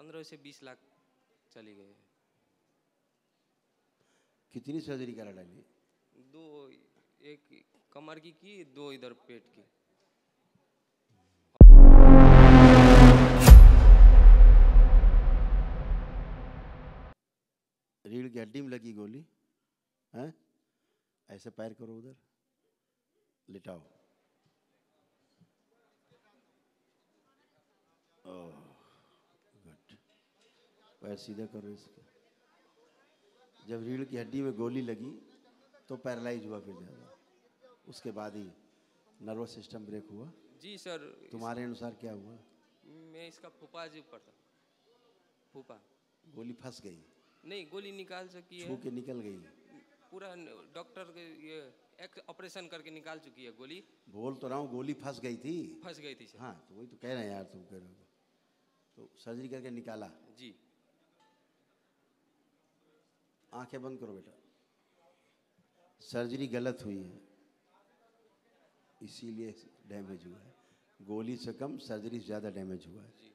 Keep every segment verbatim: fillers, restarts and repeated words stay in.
पंद्रह से बीस लाख चली गई है। कितनी सर्जरी करा डाली? दो, एक कमर की की, दो इधर पेट की। रीढ़ की हड्डी में लगी गोली है? ऐसे पैर करो, उधर लिटाओ। Oh good. पैर सीधा करो इसके। जब रीढ़ की हड्डी में गोली लगी तो पैरालाइज हुआ फिर ज़्यादा, उसके बाद ही नर्वस सिस्टम ब्रेक हुआ। जी सर। तुम्हारे अनुसार क्या हुआ? मैं इसका फूफा जी पर था। फूफा। गोली फंस गई? नहीं, गोली निकाल सकी है, छू के निकल गई? पूरा डॉक्टर के ये एक ऑपरेशन करके निकाल चुकी है गोली। बोल तो रहा हूँ गोली फंस गई थी। फंस गई थी सर। हाँ तो वही तो कह रहे हैं यार, तुम कह रहे हो तो सर्जरी करके निकाला। जी। आंखें बंद करो बेटा। सर्जरी गलत हुई है इसीलिए डैमेज हुआ है। गोली से कम सर्जरी से ज़्यादा डैमेज हुआ है। जी।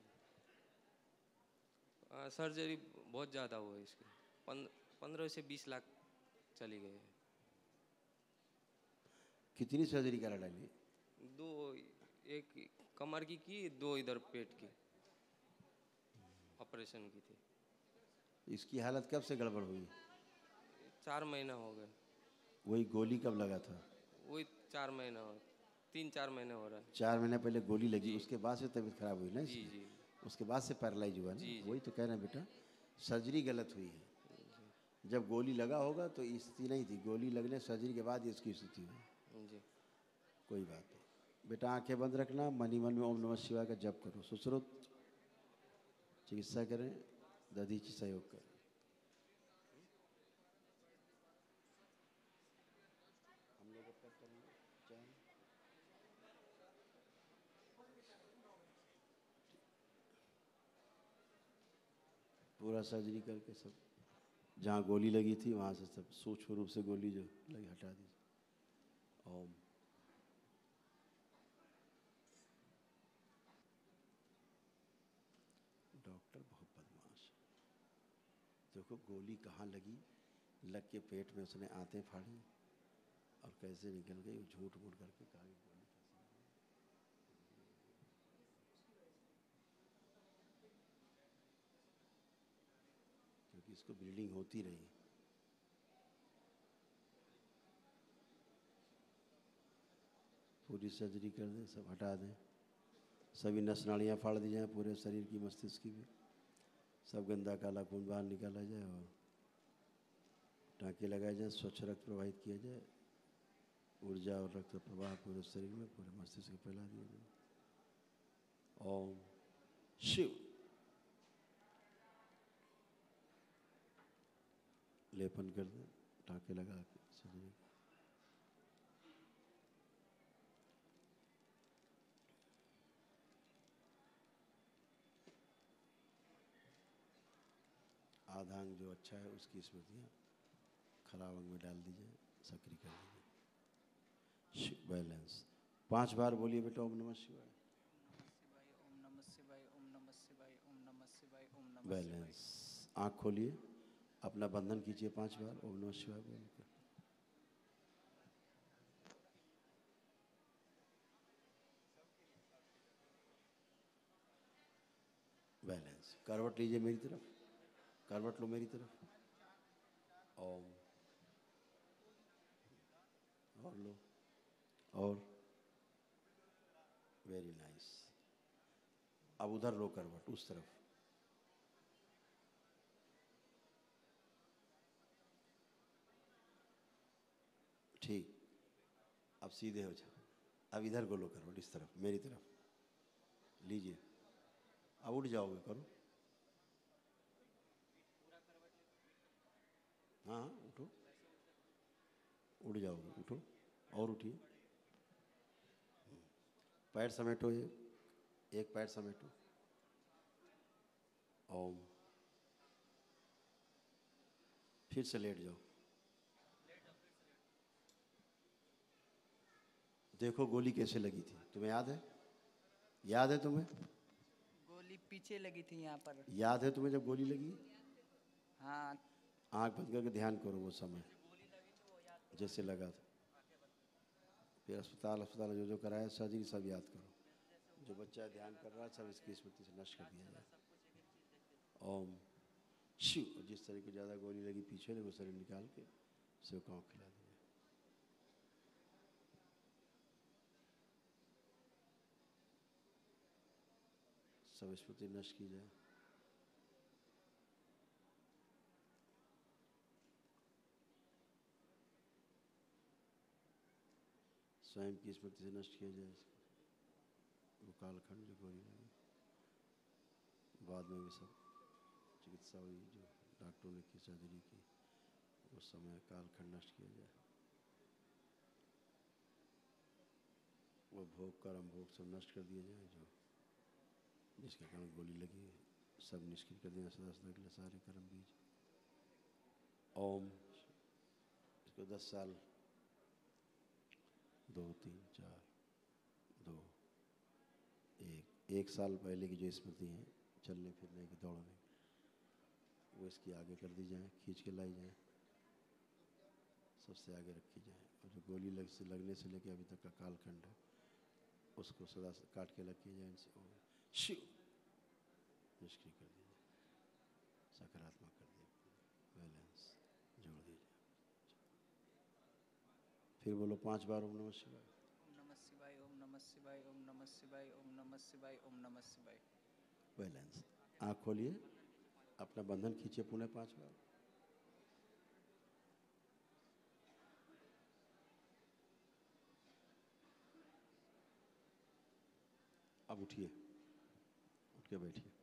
आ, सर्जरी बहुत ज़्यादा हुआ है इसकी। पंद्रह से बीस लाख चली गई है। कितनी सर्जरी करा डाली? दो, एक कमर की की, दो इधर पेट की ऑपरेशन की थी। इसकी हालत कब से गड़बड़ हुई? चार महीना हो गए। वही गोली कब लगा था? वही चार महीना हो, तीन चार महीने हो रहा है। चार महीने पहले गोली लगी, उसके बाद से तबीयत खराब हुई ना जी इसकी? जी। उसके बाद से पैरालाइज हुआ ना? वही तो कह रहे हैं बेटा, सर्जरी गलत हुई है। जब गोली लगा होगा तो स्थिति नहीं थी, गोली लगने सर्जरी के बाद इसकी स्थिति हुई। जी। कोई बात नहीं बेटा, आंखें बंद रखना, मनी मन में ओम नमः शिवाय का जप करो, सुश्रुत चिकित्सा करें, दधीची सहयोग करें। पूरा सर्जरी करके सब जहाँ गोली लगी थी वहाँ से सब सूक्ष्म रूप से गोली जो लगी हटा दी। ओम। डॉक्टर बहुत बदमाश है। देखो गोली कहाँ लगी, लग के पेट में उसने आंतें फाड़ी और कैसे निकल गई, झूठ मूठ करके कहा कि गोली फंसी। क्योंकि इसको ब्लीडिंग होती रही। पूरी सर्जरी कर दें, सब हटा दें, सभी नस नाड़ियाँ फाड़ दी जाएँ, पूरे शरीर की, मस्तिष्क की भी, सब गंदा काला खून बाहर निकाला जाए और टाँके लगाए जाए, स्वच्छ रक्त प्रवाहित किया जाए, ऊर्जा और रक्त प्रवाह पूरे शरीर में, पूरे मस्तिष्क में फैला दिया जाए। ओम शिव। लेपन कर दें, टाँके लगा के सर्जरी। आधा अंग जो अच्छा है उसकी स्मृतियाँ खराब अंग में डाल दीजिए, सक्रिय कर दीजिए। बैलेंस पांच बार बोलिए बेटा, ओम नमः शिवाय। बैलेंस। आँख खोलिए, अपना बंधन कीजिए पांच बार, ओम नमः शिवाय बोलकर। बैलेंस। करवट लीजिए मेरी तरफ, करवट लो मेरी तरफ। ओम। और लो, और वेरी नाइस। अब उधर लो करवट, उस तरफ। ठीक, अब सीधे हो जाओ। अब इधर को लो करवट, इस तरफ, मेरी तरफ लीजिए। अब उठ जाओगे, करो। हाँ उठो, उठ जाओगे, उठो और उठिए। पैर समेटो, ये एक पैर समेटो। ओम। फिर से लेट जाओ। देखो गोली कैसे लगी थी, तुम्हें याद है? याद है तुम्हें? गोली पीछे लगी थी यहाँ पर। याद है तुम्हें जब गोली लगी? हाँ। आंख बंद करके ध्यान करो वो समय जैसे लगा था। फिर अस्पताल अस्पताल जो जो कराया सर्जरी सब याद करो। जो बच्चा ध्यान कर रहा है सब इसकी स्मृति से नष्ट कर दिया जाए। ओम शिव। जिस शरीर को ज़्यादा गोली लगी पीछे ले वो शरीर निकाल के सेवकाओं खिला दिया। सब स्मृति नष्ट की जाए। स्वयं की स्मृति से नष्ट किया जाए। वो कालखंड जो गोली लगी बाद में भी सब चिकित्सा हुई जो डॉक्टरों ने की सर्जरी की उस समय कालखंड नष्ट किया जाए। वो भोग कर्म भोग सब नष्ट कर दिए जाए जो जिसके कारण गोली लगी सब निष्क्रिय कर दिया सदा सदा के लिए सारे कर्म बीज। ओम। इसको दस साल दो तीन चार दो एक एक साल पहले की जो स्मृति है चलने फिरने की दौड़ने वो इसकी आगे कर दी जाए खींच के लाई जाए सबसे आगे रखी जाए। और जो गोली लग से लगने से लेकर अभी तक का कालखंड है उसको सदा काट के रखी जाए। इनसे और शिव निष्क्रिय कर दीजिए सकारात्मक कर दीजिए बैलेंस जोड़ दीजिए। फिर बोलो पांच बार ओम नमः शिवाय। ओम नमः शिवाय ओम नमः शिवाय ओम नमः शिवाय ओम नमः शिवाय ओम नमः शिवाय। बैलेंस। आँख खोलिए अपना बंधन खींचिए पुनः पांच बार। अब उठिए उठ के बैठिए।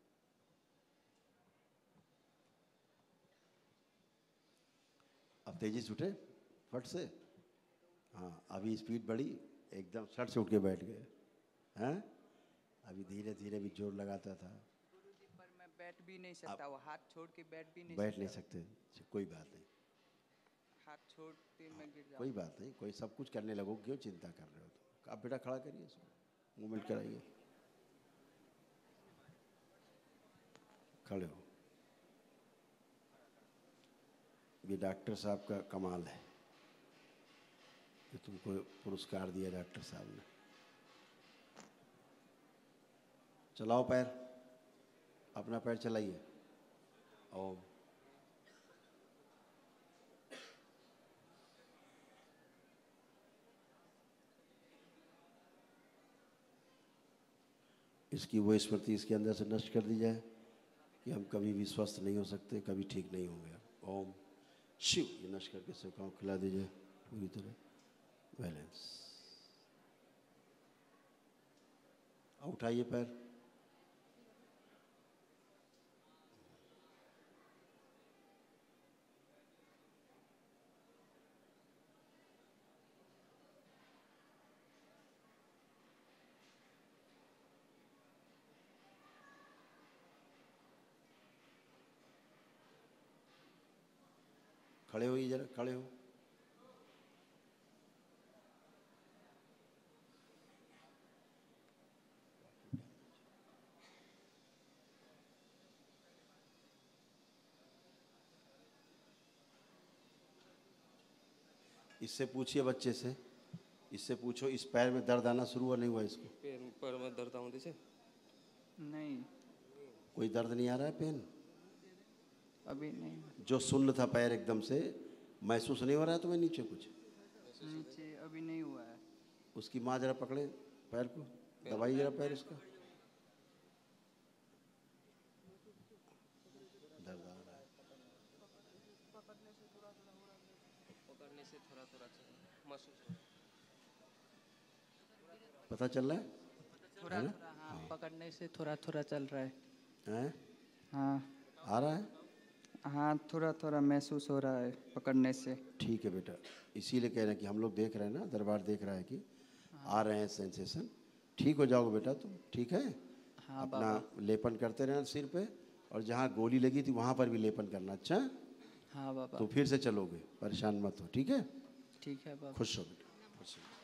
अब तेजी से उठे फट से। हाँ अभी स्पीड बढ़ी एकदम सट से उठ के बैठ गए हैं। अभी धीरे धीरे भी जोर लगाता था। गुरुजी पर मैं बैठ भी नहीं सकता वो हाथ छोड़ के बैठ भी नहीं बैठ नहीं सकता। सकते कोई बात नहीं। हाथ छोड़ते मैं गिर कोई जाऊँ। बात नहीं कोई सब कुछ करने लगो क्यों चिंता कर रहे हो तुम। आप बेटा खड़ा करिए इसको मूवमेंट कराइए। खड़े हो। ये डॉक्टर साहब का कमाल है कि तुमको पुरस्कार दिया डॉक्टर साहब ने। चलाओ पैर अपना पैर चलाइए। ओम। इसकी वो स्मृति इसके अंदर से नष्ट कर दी जाए कि हम कभी भी स्वस्थ नहीं हो सकते कभी ठीक नहीं होंगे। ओम शिव। ये नष्ट करके सेवकाओं खिला दीजिए पूरी तरह बैलेंस। उठाइए पैर। खड़े होइए जरा खड़े हो। इससे पूछिए बच्चे से इससे पूछो इस पैर में दर्द आना शुरू हुआ नहीं हुआ इसको? पैर पैर में दर्द आਉਂदी છે? नहीं कोई दर्द नहीं आ रहा है पेन? अभी नहीं। जो सुन्न था पैर एकदम से महसूस नहीं हो रहा है तुम्हें नीचे कुछ? नीचे अभी नहीं हुआ है। उसकी माँ जरा पकड़े पैर को दबाइए जरा पैर इसका। दर्द आ रहा है पकड़ने से थोड़ा थोड़ा महसूस हो। पता चल रहा है? थोड़ा है ना? थोड़ा हाँ पकड़ने से थोड़ा थोड़ा चल रहा है। हैं? हाँ आ रहा है? हाँ थोड़ा थोड़ा महसूस हो रहा है पकड़ने से। ठीक है बेटा इसीलिए कह रहे हैं कि हम लोग देख रहे हैं ना दरबार देख रहा है कि आ रहे हैं सेंसेशन। ठीक हो जाओगे बेटा तुम ठीक है। हाँ अपना लेपन करते रहना सिर पे और जहाँ गोली लगी थी वहाँ पर भी लेपन करना। अच्छा हाँ बाबा तो फिर से चलोगे परेशान मत हो ठीक है। ठीक है बाबा। खुश हो बेटा खुश हो।